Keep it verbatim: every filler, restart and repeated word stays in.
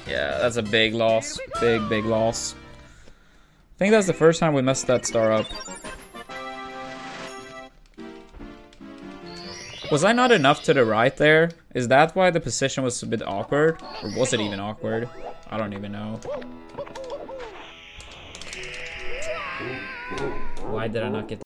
Yeah, that's a big loss. Big, big loss. I think that's the first time we messed that star up. Was I not enough to the right there? Is that why the position was a bit awkward? Or was it even awkward? I don't even know. Why did I not get